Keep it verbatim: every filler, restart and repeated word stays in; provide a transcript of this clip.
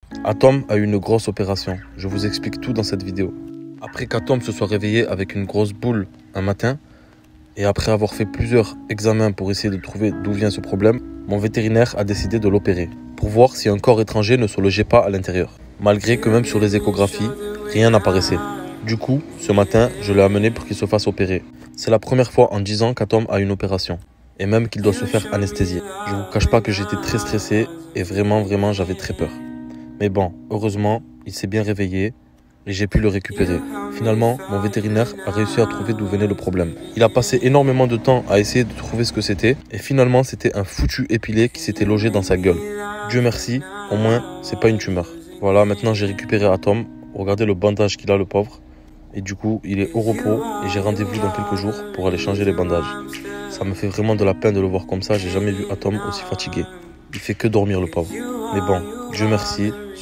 Atom a eu une grosse opération. Je vous explique tout dans cette vidéo. Après qu'Atom se soit réveillé avec une grosse boule un matin, et après avoir fait plusieurs examens pour essayer de trouver d'où vient ce problème, mon vétérinaire a décidé de l'opérer, pour voir si un corps étranger ne se logeait pas à l'intérieur. Malgré que même sur les échographies, rien n'apparaissait. Du coup, ce matin, je l'ai amené pour qu'il se fasse opérer. C'est la première fois en dix ans qu'Atom a une opération, et même qu'il doit se faire anesthésier. Je vous cache pas que j'étais très stressé, et vraiment, vraiment, j'avais très peur. Mais bon, heureusement, il s'est bien réveillé, et j'ai pu le récupérer. Finalement, mon vétérinaire a réussi à trouver d'où venait le problème. Il a passé énormément de temps à essayer de trouver ce que c'était, et finalement c'était un foutu épilé qui s'était logé dans sa gueule. Dieu merci, au moins c'est pas une tumeur. Voilà, maintenant j'ai récupéré Atom. Regardez le bandage qu'il a, le pauvre. Et du coup, il est au repos, et j'ai rendez-vous dans quelques jours pour aller changer les bandages. Ça me fait vraiment de la peine de le voir comme ça, j'ai jamais vu Atom aussi fatigué. Il fait que dormir, le pauvre. Mais bon, Dieu merci.